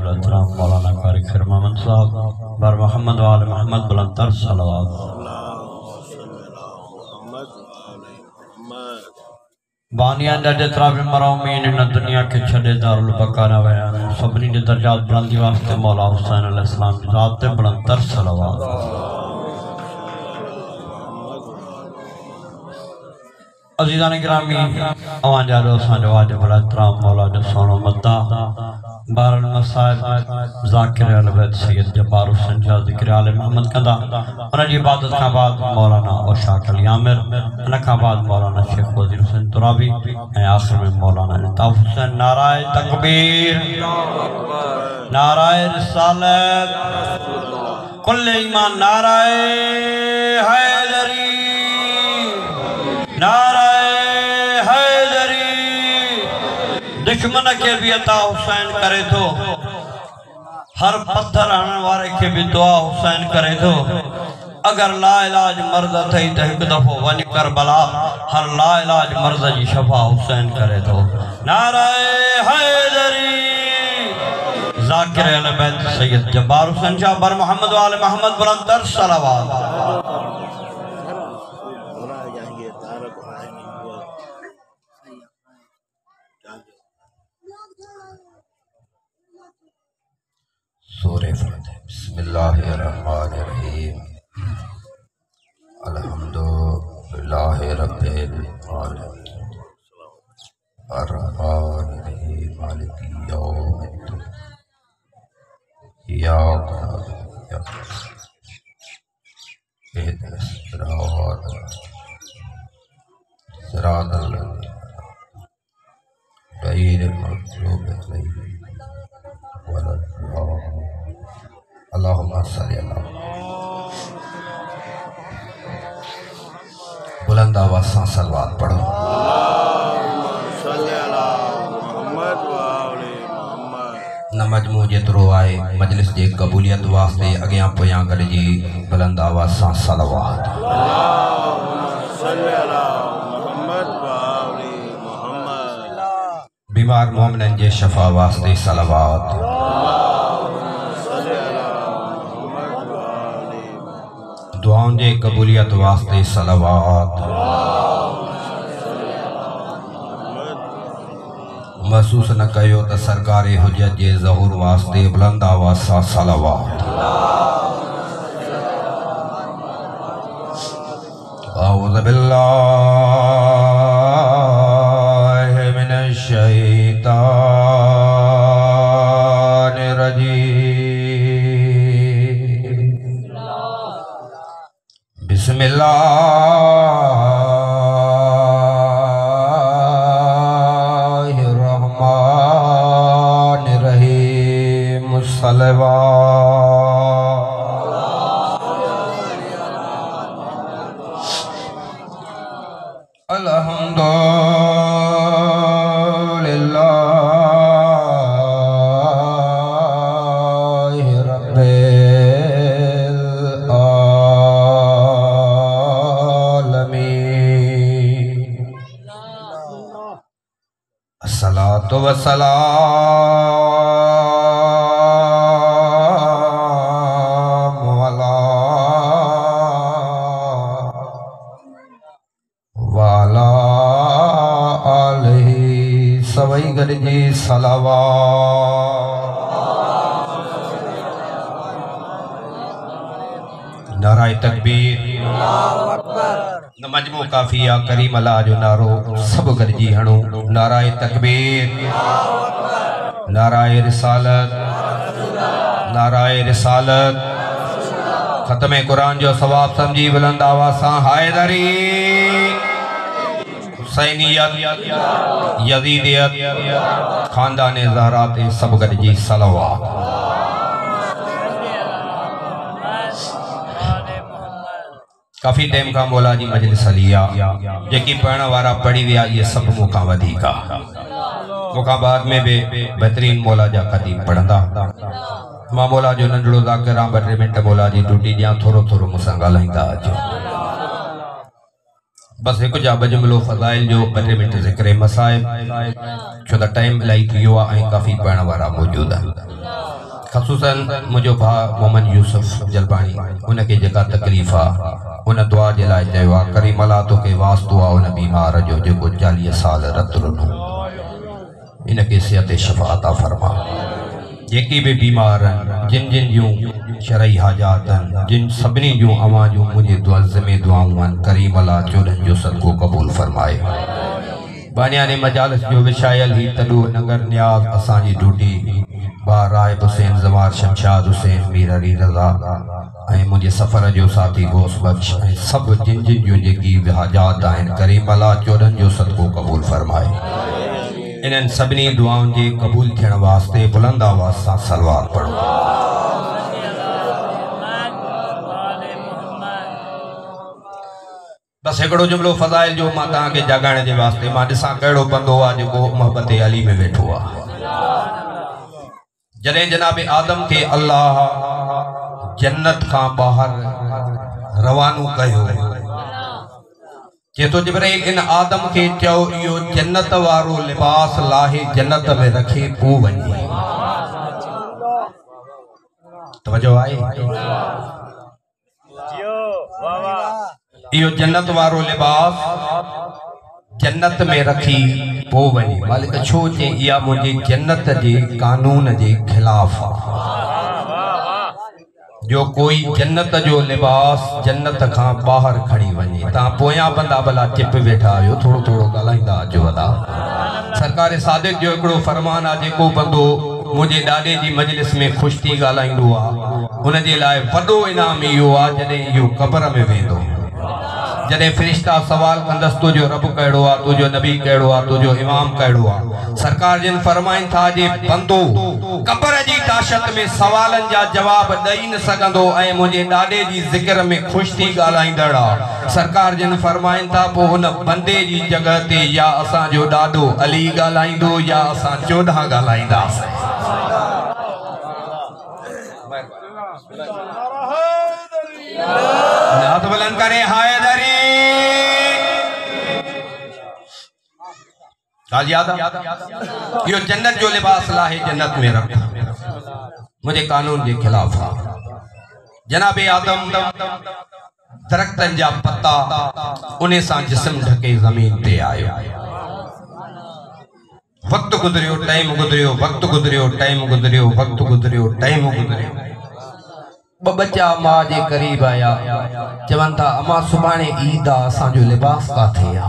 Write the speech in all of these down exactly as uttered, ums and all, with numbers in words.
الاحترام مولانا قاری خیر محمد صاحب بر محمد و آل محمد بلندتر صلوات بانیان دا جترا بھی مرومین ان دنیا کے چھڑے دار البقارہ ویان سبنی دے درجات بلندی واسطے مولا حسین علیہ السلام کی ذات تے بلندتر صلوات عزیزان گرامی اوان جا دوستان جو واجب الاحترام مولا جو سونو مدہ بار المصائب ذاکر البیت سید جبار حسین شاہ ذکر آل محمد کندہ انہا جی عبادت کا بعد مولانا اوشاک علی عامر انہا کا بعد مولانا شیخ وزیر حسین ترابی اے آخر میں مولانا الطاف حسین نعرہ تکبیر نعرہ رسالت کل ایمان نعرہ حیدری نعرہ دشمن کے بھی عطا حسین کرے تو ہر پتھر آنے والے کے بھی دعا حسین کرے تو اگر لا علاج مرض تھی تو ایک دفعہ ونی کربلا ہر لا علاج مرض جی شفا حسین کرے تو نعرہ حیدری ذاکر اہل بیت سید جبار حسین شاہ بر محمد و آل محمد بلندتر صلوات سورہ فاتحہ بسم اللہ الرحمن الرحیم الحمدللہ رب العالمین الرحمن الرحیم مالک یوم الدین ایاک نعبد و ایاک نستعین اهدنا الصراط صراط الذین غیر المغضوب علیہم ولا الضالین اللہم صلی اللہ بلند آواز سے صلوات پڑھو نہ مجموع جترو آئے مجلس جے قبولیت واسطے اگیاں پویاں کر جی بلند آواز سے صلوات بیمار مومنن جے شفا واسطے صلوات دعاؤں جے قبولیت واسطے صلوات محسوس نہ کہو تا سرکار حجت جے ظہور واسطے بلند آواز سا صلوات اعوذ باللہ من الشیطان الرجیم بسم اللہ الرحمن الرحیم الصلوات الحمد و سلام علی وعلا آلہ سوئی گرجی صلوات نعرہ تکبیر نہ مجموع کافیہ کریم اللہ جو نارو سب گرجی ہنو نعرہ تکبیر نعرہ رسالت نعرہ رسالت ختم قرآن جو ثواب سمجھی بلند آوازاں حیدری حسینیت یزیدیت خاندان زہرات سب گرجی صلوات کافی ٹیم کا مولا جی مجلس علیہ جکی پڑھنا وارا پڑھی ویا یہ سب موقع ودھی کا موقع بعد میں بھی بہترین مولا جا قدیم پڑھندا ماں مولا جو ننڈڑو ذاکران بٹری منٹ مولا جی ٹوٹی جیاں تھورو تھورو مسنگا لہندا آجو بس ایک جا بجملو فضائل جو بٹری منٹ ذکر مسائب چھو دا ٹائم لائی تھیوا آئیں کافی پڑھنا وارا موجود ہے خصوصاً مجھو بھا محمد یوسف جلبانی ان کے جگہ تکلیفہ ان دعا جلائے جائیوا کریم اللہ تو کے واسطوا ان بیمار جو جو کو چالیہ سال رت رنو ان کے صحت شفا عطا فرما یکی بھی بیمارن جن جن جوں شرعی حاجاتن جن سبنی جوں اما جوں مجھے دعظم دعاؤں کریم اللہ چودن جو صدقو قبول فرمائے بانیان مجالس جو وشائل ہی تلو نگر نیاز اسانی ڈوٹی با رائب حسین زمار شمشاد حسین میر علی رضا مجھے سفر جو ساتھی گوس بخش سب جن جن جو جگی حاجات آئین کریم اللہ چودن جو صدقو قبول فرمائے انہن سبنی دعاؤں جی قبول تھین واسطے بلند آواز سا سلوات پڑھو بس ایکڑو جملو فضائل جو ماں تاں کے جاگانے دے واسطے ماں جساں کڑو بندو آج کو محبت علی میں بیٹھو آ جنہیں جناب آدم کے اللہ جنت خاں باہر روانو کہو کہ تو جبرائیل ان آدم کے چو یہ جنت وارو لباس لاہے جنت میں رکھے پو ونی توجہ آئی یہ جنت وارو لباس جنت میں رکھی پو ونی مالک چھو چے یا مجھے جنت جے قانون جے خلاف جو کوئی جنت جو لباس جنت کھاں باہر کھڑی ونی تاں پویاں بندہ بلا چپ بیٹھا آئیو تھوڑو تھوڑو گالائندہ جو ودا سرکار صادق جو اکڑو فرمان آجے کو بندو مجھے ڈاڈے جی مجلس میں خوشتی گالائندو آ انہ جے لائے وڈو انعامی یو آ جنہیں یو قبر میں ویندو جنہیں فرشتہ سوال کندس تو جو رب کہڑو آ تو جو نبی کہڑو آ تو جو امام کہڑو آ سرکار جن فرمائن تھا جے بندو قبر جی تاشت میں سوالن جا جواب دئی نہ سگندو اے مجھے ڈاڈے جی ذکر میں خوشتی گالائیں دڑا سرکار جن فرمائن تھا پو ان بندے جی جگہ تے یا اساں جو ڈاڈو علی گالائیں دو یا اساں چودہ گالائیں دا نات بلند کرے حیدری آج یاد یہ جنت جو لباس لاہے جنت میں رکھا مجھے قانون کے خلاف جناب آدم درختن جا پتا انہیں سان جسم ڈھکے زمین پہ آئے وقت گزریو ٹائم گزریو وقت گزریو ٹائم گزریو وقت گزریو ٹائم گزریو بچہ ماں جے قریب آیا چون تھا اما سبانے عیدہ سان جو لباس کا تھیا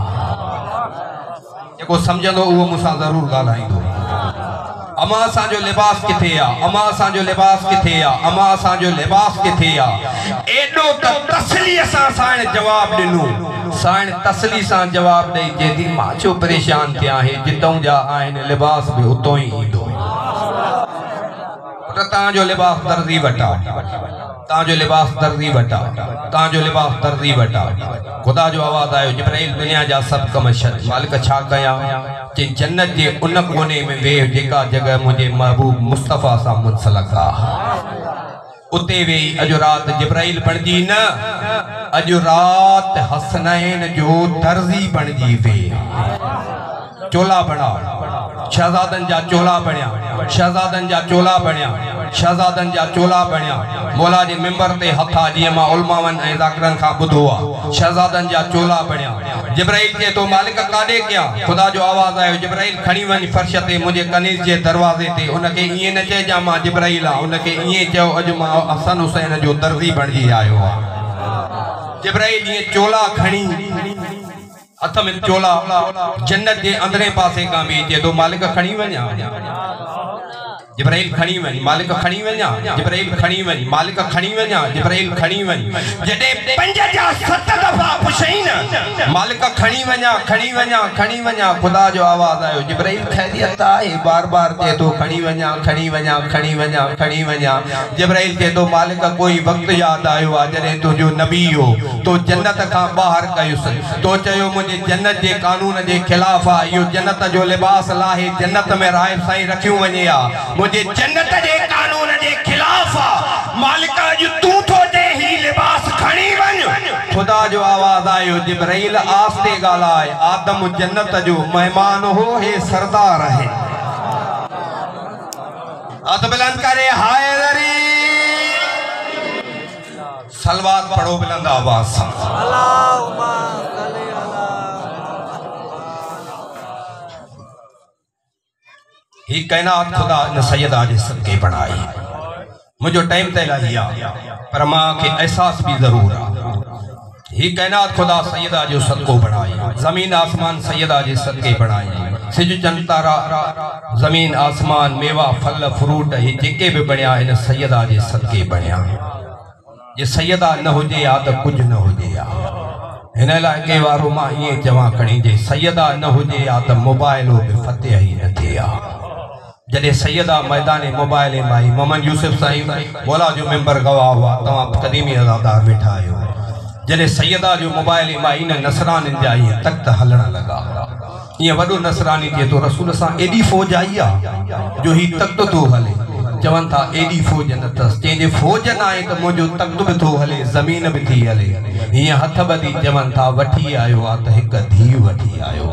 کو سمجھا دو وہ مسا ضرور گالائیں دو اما سان جو لباس کی تھیا اما سان جو لباس کی تھیا اما سان جو لباس کی تھیا ایڈو تا تسلی سان سائن جواب دنو سائن تسلی سان جواب دے جیدی ماں چو پریشان تھیا ہے جتوں جا آئین لباس بھی اتوں ہی دو تاں جو لباس درزی بٹا تاں جو لباس درزی بٹا تاں جو لباس درزی بٹا خدا جو آواز آئے جبرائیل دنیا جا سب کم شد مالک چھا کیا چن جنت جے ان کونے میں وے جکا جگہ مجھے محبوب مصطفیٰ سا منسلکا اتے وے اجو رات جبرائیل بن جی نا اجو رات حسنین جو درزی بن جی وے چولا بنا شہزادن جا چولا بنیا شہزادن جا چولا بنیا شہزادن جا چولا بنیا مولا جی ممبر تے ہتھا جی ماں علماء اے ذاکرن کھا بدھوا شہزادن جا چولا بنیا جبرائیل کے تو مالک کاڑے کیا خدا جو آواز آئے جبرائیل کھڑی ونی فرش تے مجھے کنیز جے دروازے تے انکے یہ نہ چے جا ماں جبرائیل انکے یہ چو اج ماں حسن حسین جو درزی بن جی آئے ہوا جبرائیل یہ چولا کھڑی ہتھ میں چولا جنت جے اندرے پاسے کامی جے دو مالک کھڑی ونیا جبرائیل کھڑی ونی مالک کھڑی ونیا جبرائیل کھڑی ونی مالک کھڑی ونیا جبرائیل کھڑی ونی جڑے پنج جا ست دفعہ پشین مالک کھڑی ونیا کھڑی ونیا کھڑی ونیا خدا جو آواز آئے جبرائیل خیریت آئے بار بار تے تو کھڑی ونیا کھڑی ونیا کھڑی ونیا کھڑی ونیا جبرائیل تے تو مالک کوئی وقت یاد آئے جڑے تو جو نبی ہو تو جنت کا باہر کیس تو چاہیو مجھے جنت جے قانون جے خلاف آئیو جنت جو لباس لاہے جنت میں رائب سائیں رکھیوں ونیا مجھے جنت جے قانون جے خلاف مالکہ جو تو تو دے ہی لباس کھڑی ون خدا جو آواز آئیو جبرائیل آستے گالا آئے آدم جنت جو مہمان ہو ہے سردار ہے ہاتھ بلند کرے حیدری سلوات پڑھو بلند آواز سے ہی کائنات خدا نے سیدہ جی صدقے بنائی مجھو ٹائم تے لائیا پر ماں کے احساس بھی ضرور آ ہی کائنات خدا سیدہ جو صدقوں بنائی زمین آسمان سیدہ جی صدقے بنائی سج چند تارا زمین آسمان میوہ پھل فروٹ ہی جکے بھی بنیا ان سیدہ جی صدقے بنیا یہ سیدہ نہ ہو جے یا تو کچھ نہ ہو جے یا ہن لائے وارو ماں یہ جمع کھڑی جے سیدہ نہ ہو جے یا تو موبائلوں بھی فتح ہی نہ تھیا جڑے سیدہ میدان موبائل مائی محمد یوسف سائیں مولا جو ممبر گواہ ہوا تمام قدیمی عزادار بیٹھا آئے ہو جڑے سیدہ جو موبائل مائی نے نصران جائی تک ہلنا لگا یہ وڈو نصرانی تھے تو رسول سان ایڈی فوج آئی جو ہی تک تو ہلے چون تھا ایڈی فوج نتس چینجے فوج نہ آئے تو مجھو تک بھی تو ہلے زمین بھی تھی ہلے یہ ہتھ بدی چون تھا وٹھی آئیو آتا ایک دھی وٹھی آئیو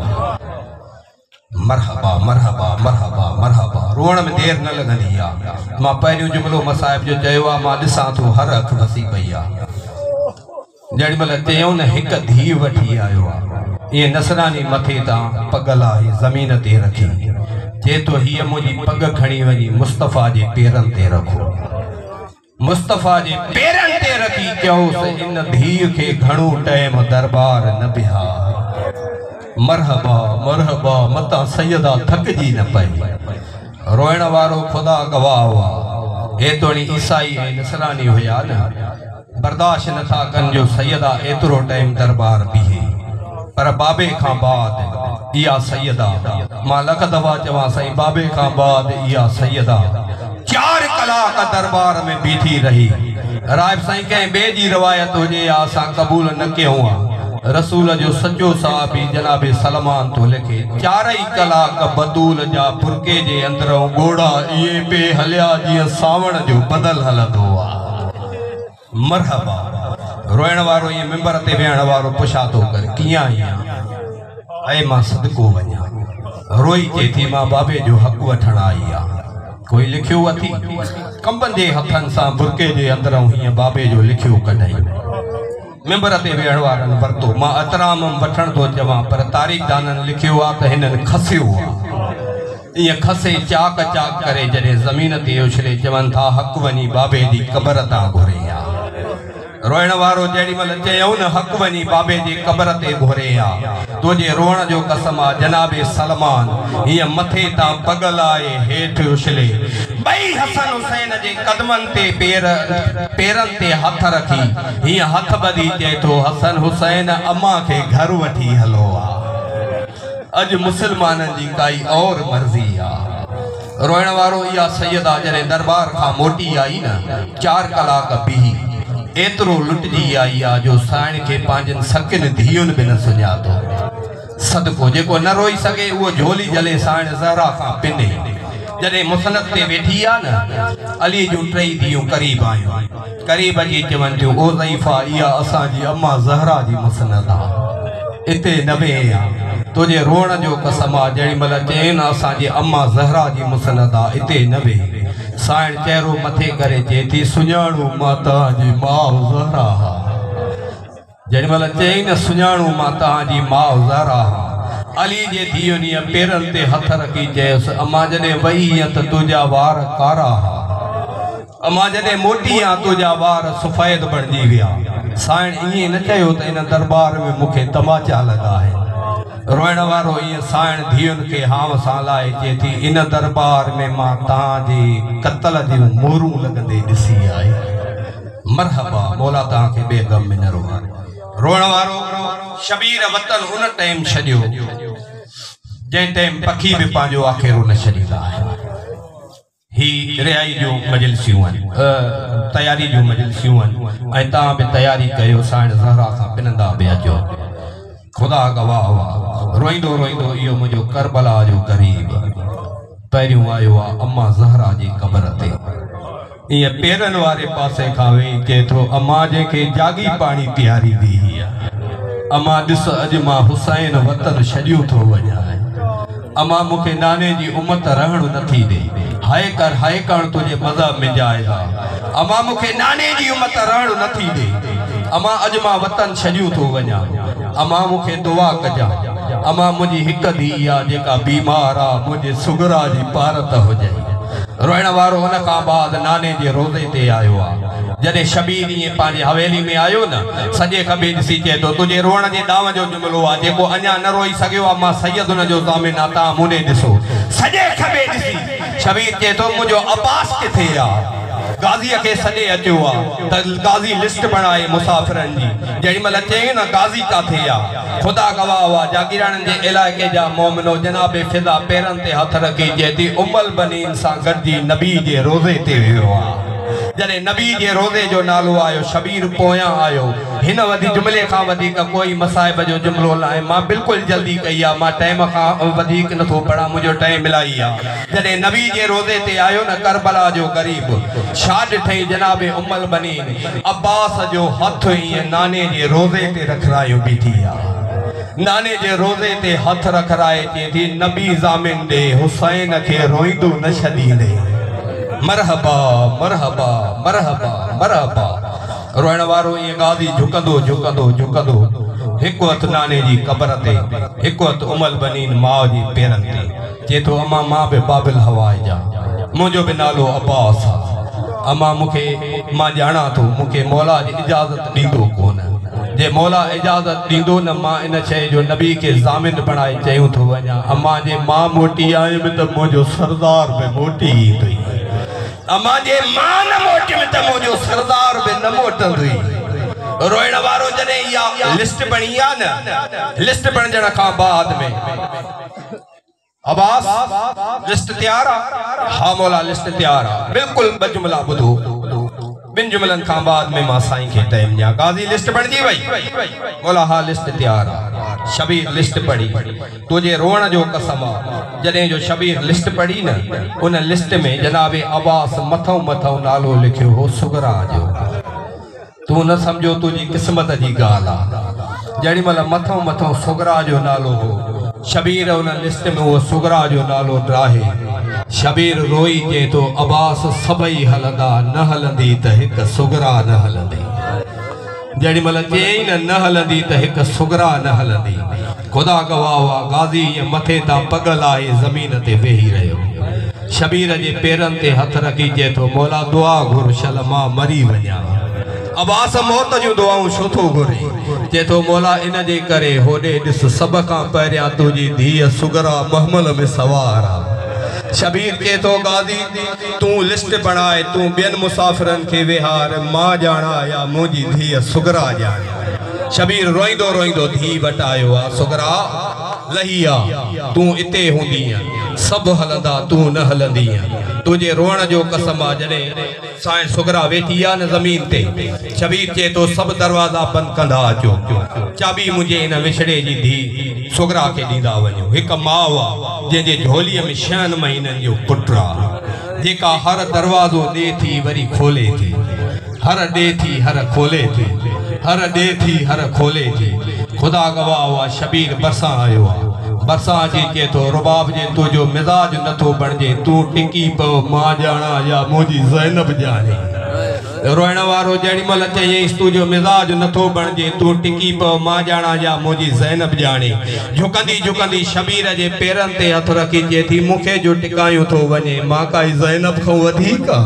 مرحبا مرحبا مرحبا مرحبا روڑ میں دیر نہ لگنی آ ماں پہنیوں جملو مسائب جو جائیوا ماں دساں تو ہر اکھ بسی پیا جڑی ملے تیوں نے ایک دھی وٹھی آئیو یہ نصرانی متھی تاں پگلا ہی زمین تے رکھی جے تو ہی مجھے پگ کھڑی ونی مصطفیٰ جے پیرن تے رکھو مصطفیٰ جے پیرن تے رکھی کیوں سے ان دھی کے گھنو ٹائم دربار نہ بہا مرحبا مرحبا متا سیدہ تھک جی نہ پئی روئن وارو خدا گواہ ہوا اے توڑی عیسائی اے نصرانی ہویا نا برداشت نہ تھا کن جو سیدہ ایترو ٹائم دربار بھی ہے پر بابے کھاں بعد یا سیدہ ماں لکھ دفعہ چواں سائیں بابے کھاں بعد یا سیدہ چار کلا کا دربار میں بیٹھی رہی رائب سائیں کہیں بے جی روایت ہو جے آساں قبول نہ کے ہوا رسول جو سچو صحابی جناب سلمان تو لکھے چارئی کلا کا بدول جا پرکے جے اندروں گوڑا یہ پہ ہلیا جی ساون جو بدل حلد ہوا مرحبا روئن وارو یہ ممبر تے بیان وارو پشا تو کر کیاں ہیاں اے ماں صدقو ونیا روئی کے تھی ماں بابے جو حق وٹھن آئیا کوئی لکھیو تھی کمبن دے ہتھن ساں پرکے جے اندروں ہی بابے جو لکھیو کڈھائی ممبر تے بیان وارن ورتو ماں اترامم وٹھن تو جوان پر تاریخ دانن لکھیو آ تو ہنن کھسیو ہوا یہ کھسے چاک چاک کرے جڑے زمین تے اچھلے جوان تھا حق ونی بابے دی قبر تاں گھریا روئن وارو جیڑی مل چیون حق ونی بابے دی قبر تے گھریا تو جے روئن جو قسم آ جناب سلمان یہ متھے تاں پگل آئے ہیٹھ اچھلے بھئی حسن حسین جے قدمن تے پیر پیرن تے ہتھ رکھی یہ ہتھ بدی چے تو حسن حسین اماں کے گھر وٹھی ہلو آ اج مسلمانن جی کائی اور مرضی آ روئن وارو یا سیدہ جنے دربار کھا موٹی آئی نا چار کلا کا بھی ایترو لٹ جی آئی آ جو سائن کے پانجن سکن دھیون بھی نہ سنیا تو صدقو جے کو نہ روئی سکے وہ جھولی جلے سائن زہرا کھا پنے جنے مسنت تے بیٹھی آ نا علی جو ٹرئی دیوں قریب آئیوں قریب جی چون جو او ضعیفہ یا اساں جی اماں زہرا جی مسنت آ اتے نوے آ تجھے روڑ جو قسم آ جڑی ملا چین آساں جی اماں زہرا جی مسند آ اتے نوے سائن چہرو متھے کرے چیتی سنیانو ماتا جی ماں زہرا جڑی ملا چین سنیانو ماتا جی ماں زہرا علی جے دیونی پیرن تے ہتھ رکھی چیس اماں جنے وہیت تجھا وار کارا اماں جنے موٹیاں تجھا وار سفید بڑھ جی گیا سائن یہ نہ چاہیو تا انہ دربار میں مکھے تماچا لگا ہے روئن وارو یہ سائن دھیون کے ہاں سالائے چیتی انہ دربار میں ماتاں جی قتل جی موروں لگندے دسی آئے مرحبا مولا تاں کے بے غم میں نہ روئن روئن وارو شبیر وطن ان ٹائم شدیو جن ٹائم پکھی بھی پانجو آخیرو نہ شدیدہ ہے ہی ریائی جو مجلسیوں ہیں تیاری جو مجلسیوں ہیں اے تاں بھی تیاری کہو سائن زہرا ساں پنندہ بے اجو خدا گواہ ہوا روئندو روئندو ایو مجھو کربلا جو قریب پیریوں آئیو آ اماں زہرا جی قبر تے یہ پیرن وارے پاسے کھاوے کہ تو اماں جے کے جاگی پانی پیاری دی ہی اماں دس اجماں حسین وطن شجیو تو وجہ ہے اماں مکے نانے جی امت رہن نہ تھی دے ہائے کر ہائے کر تجھے مذہب میں جائے گا اما مکھے نانے جی امت رہن نتھی دے اما اجما وطن چھجیو تو ونیا اما مکھے دعا کجا اما مجھے ہک دیا جے کا بیمارا مجھے سگرا جی پارت ہو جائے روئن وارو ان کا بعد نانے جے روزے تے آئیو آ جدے شبیر یہ پانجے حویلی میں آئیو نا سجے کبھی دسی چے تو تجھے روڑن جے داون جو جملو آ جے کو انیا نہ روئی سگیو اما سید ان جو زامن آتا مونے دسو سجے کبھی دسی شبیر چے تو مجھو عباس کے تھے آ غازی کے سجے اچو آ غازی لسٹ بنائے مسافرن جی جڑی مل چاہیے نا غازی کا تھے آ خدا گواہ ہوا جاگیران جے علاقے جا مومنو جناب فضا پیرن تے ہتھ رکھی جیتی امل بنی انسان گرجی نبی جے روزے تے ہوا جنہیں نبی جے روزے جو نالو آئیو شبیر پویاں آئیو ہن ودی جملے خواہ ودی کا کوئی مسائب جو جملو لائے ماں بالکل جلدی کہیا ماں ٹائم خواہ ودی نہ تھو پڑا مجھو ٹائم ملائیا جنہیں نبی جے روزے تے آئیو نا کربلا جو غریب شاد ٹھئی جناب امل بنین عباس جو ہتھ ہوئی نانے جے روزے تے رکھ رائیو بیٹھیا نانے جے روزے تے ہتھ رکھ رائے تے تھی نبی زامن دے حسین کے روئیدو نشدی دے مرحبا مرحبا مرحبا مرحبا روئن وارو یہ غازی جھکندو جھکندو جھکندو ایک وقت نانے جی قبر تے ایک وقت امل بنین ماں جی پیرن تے چے تو اما ماں بے بابل ہوائے جا مجھو بے نالو عباس اما مکھے ماں جانا تو مکھے مولا جی اجازت دیدو کون جے مولا اجازت دیدو نا ماں ان چھے جو نبی کے زامن بنائے چاہیوں تو ونیا اما جے ماں موٹی آئے میں تو مجھو سردار بے موٹی ہی دوئی اما جے ماں نہ موٹی میں تو مجھو سردار بے نہ موٹن دوئی روئن وارو جنے یا لسٹ بنی آنا لسٹ بن جنا کھا بعد میں عباس لسٹ تیارا ہاں مولا لسٹ تیارا بالکل بجملہ بدھو بن جملن کھا بعد میں ماں سائیں کے ٹائم جا غازی لسٹ بن جی بھائی مولا ہاں لسٹ تیارا شبیر لسٹ پڑی تجھے رونا جو قسمہ جنہیں جو شبیر لسٹ پڑی نا ان لسٹ میں جناب عباس متھوں متھوں نالو لکھو ہو سگرا جو تو نہ سمجھو تجھی قسمت جی گالا جڑی ملا متھوں متھوں سگرا جو نالو ہو شبیر ان لسٹ میں وہ سگرا جو نالو ڈراہے شبیر روئی جے تو عباس سبئی حلدہ نہ حلدی تہک سگرا نہ حلدی جڑی ملا چین نہ حلدی تہک سگرا نہ حلدی خدا گواہوا غازی یہ متھے تا پگل آئے زمین تے بہی رہے ہو شبیر جے پیرن تے ہتھ رکھی جے تو مولا دعا گھر شلما مری ونیا عباس موت جو دعاؤں شتو گھری جے تو مولا ان جے کرے ہونے دس سبقاں پہریا تجھی دھی سگرا محمل میں سوارا شبیر کے تو غازی تو لسٹ بنائے تو بین مسافرن کے وہار ماں جانا یا مجھے دھی سگرا جانا شبیر روئیں دو روئیں دو دھی بٹائیو سگرا لہیا تو اتے ہوں دیا سب حلدہ تو نہ حلدیا تجھے رونا جو قسم آجنے سائن سگرا ویٹیا نا زمین تے شبیر چے تو سب دروازہ بند کندھا چو چابی مجھے نا وشڑے جی دی سگرا کے دیدہ ونیو ایک ماوا جن جے جھولی میں شان مہینن جو پٹرا جے کا ہر دروازو دے تھی وری کھولے تھی ہر دے تھی ہر کھولے تھی ہر دے تھی ہر کھولے تھی خدا گواہ ہوا شبیر برساں آئیو برساں جی کے تو رباب جے تو جو مزاج نہ تو بڑھ جے تو ٹکی پو ماں جانا یا موجی زینب جانے روئن وارو جیڑی ملت چاہیے اس تو جو مزاج نہ تو بڑھ جے تو ٹکی پو ماں جانا یا موجی زینب جانے جھکندی جھکندی شبیر جے پیرن تے ہتھ رکھی جے تھی مکھے جو ٹکایوں تو ونے ماں کائی زینب کو ودھی کا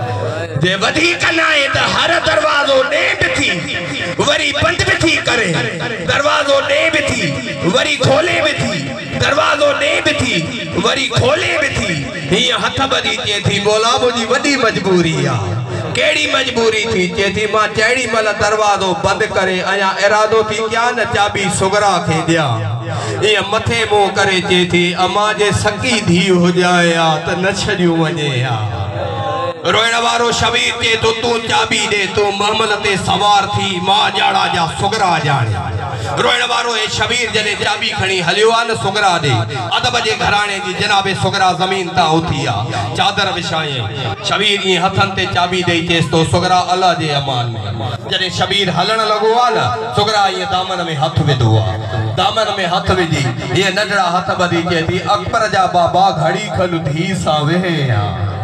جے ودھی کنائے تا ہر دروازو نیب تھی وری بند بھی تھی کرے دروازو نیب تھی وری کھولے بھی تھی دروازو نیب تھی وری کھولے بھی تھی یہ ہتھ بدی چے تھی بولا مجھے وڈی مجبوری آ کیڑی مجبوری تھی چے تھی ماں چیڑی مل دروازو بند کرے آیا ارادو تھی کیا نہ چابی سگرا کھے دیا یہ متھے مو کرے چے تھی اما جے سکی دھی ہو جائے آ تا نچھڑیوں ونجے آ روئن وارو شبیر کے تو تو چابی دے تو محمل تے سوار تھی ماں جاڑا جا سگرا جانے روئن وارو اے شبیر جنے چابی کھنی حلیوان سگرا دے ادب جے گھرانے جی جناب سگرا زمین تا ہوتیا چادر بشائیں شبیر یہ ہتھن تے چابی دے چیس تو سگرا اللہ جے امان میں جنے شبیر ہلن لگو آنا سگرا یہ دامن میں ہتھ بھی دعا دامن میں ہتھ بھی دی یہ نجڑا ہتھ بدی چے تھی اکبر جا بابا گھڑی کھلو دھی ساوے ہیں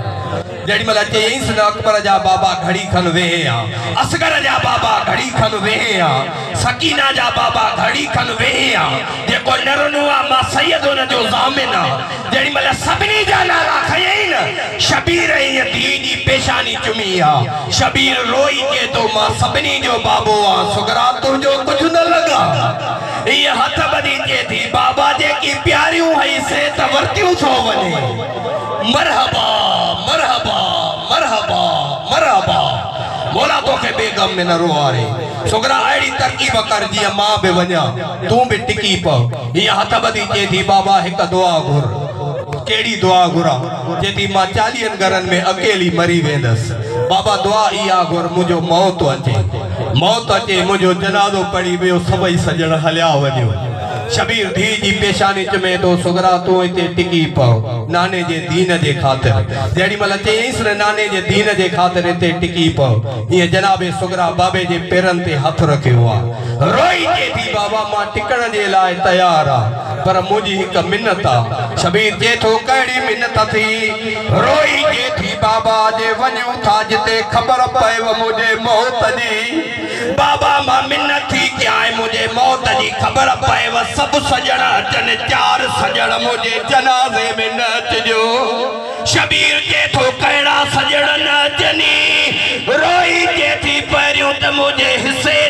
جڑی ملا چیئیں سن اکبر جا بابا گھڑی کھن وے ہاں اصغر جا بابا گھڑی کھن وے ہاں سکینہ جا بابا گھڑی کھن وے ہاں جے کو نرنوا ما سیدون جو زامنہ جڑی ملا سبنی جانا را کھئین شبیر این دیجی پیشانی چمیا شبیر روئی کے تو ما سبنی جو بابو آن سگرات تو جو کچھ نہ لگا یہ ہتھ بدی کے تھی بابا جے کی پیاریوں ہی سے تورتیوں سو بنے مرحبا مرحبا مرحبا مرحبا مولا تو کے بیگم میں نہ رو آرے سگرہ ایڑی ترکیب کر دیا ماں بے ونیا توں بھی ٹکی پا یہ ہتھ بدی کے تھی بابا ایک دعا گھر کیڑی دعا گھرا جیتی ماں چالین گرن میں اکیلی مری ویندس بابا دعا ایا گھر مجھو موت اچے موت اچے مجھو جنازو پڑی بیو سبئی سجن ہلیا ونیو شبیر دھی جی پیشانی چمے تو سگرا تو ایتے ٹکی پاؤ نانے جے دین جے خاطر جیڑی ملا چے اس نے نانے جے دین جے خاطر ایتے ٹکی پاؤ یہ جناب سگرا بابے جے پیرن تے ہتھ رکھے ہوا روئی جے تھی بابا ماں ٹکن جے لائے تیارا پر مجھے ایک منتا شبیر جے تو کڑی منتا تھی روئی جے تھی بابا جے ونیو تھا جتے خبر پائے وہ مجھے موت جی بابا ماں منت تھی کیا ہے مجھے موت جی خبر پائے وہ سب سجڑا جن چار سجڑ مجھے جنازے میں نچ جو شبیر جے تو کڑا سجڑ نچنی روئی جے تھی پیریوں تے مجھے حصے